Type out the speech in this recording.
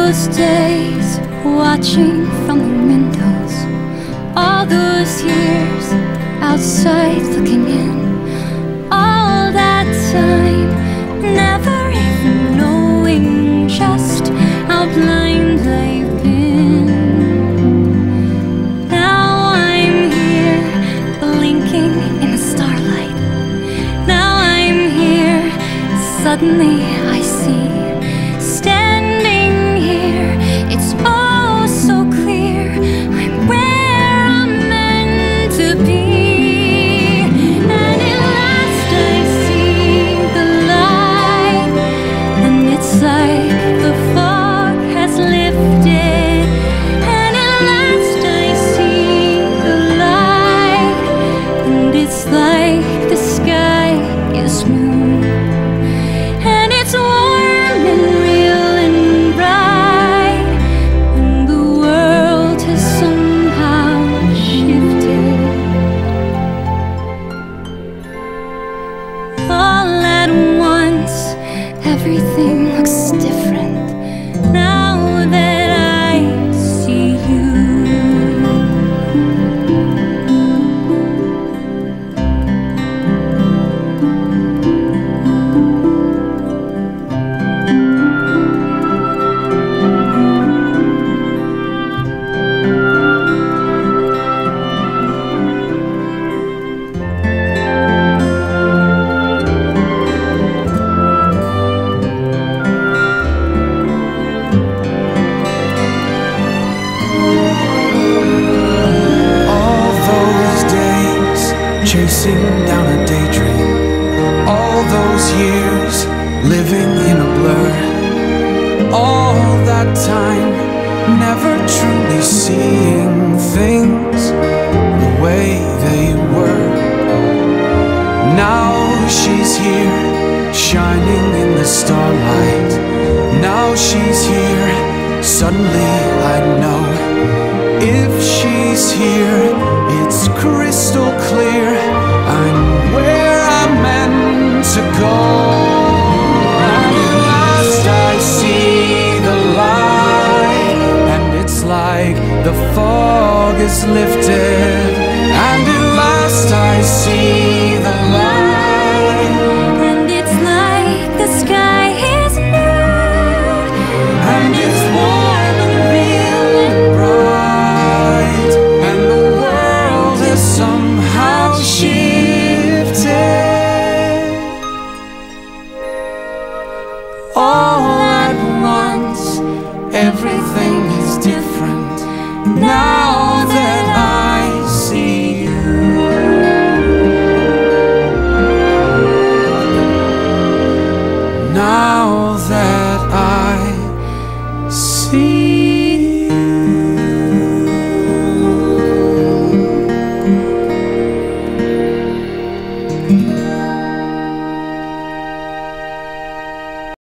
those days, watching from the windows, all those years outside looking in, all that time, never even knowing just how blind I've been. Now I'm here, blinking in the starlight. Now I'm here, suddenly I see, standing here, it's all so clear, I'm where I'm meant to be. And at last I see the light, and it's like the fog has lifted. And at last I see the light, and it's like the sky is blue. And it's warm and real and bright, and the world has somehow shifted. All at once, everything looks different now that I see you. Chasing down a daydream, all those years living in a blur, all that time never truly seeing things the way they were. Now she's here, shining in the starlight. Now she's here, suddenly I know, if she's here, it's crystal clear, I'm where I'm meant to go. And at last I see the light, and it's like the fog is lifted. And at last I see the light, And it's like the sky is blue, and it's warm and real and bright, and the world has somehow shifted. All at once, every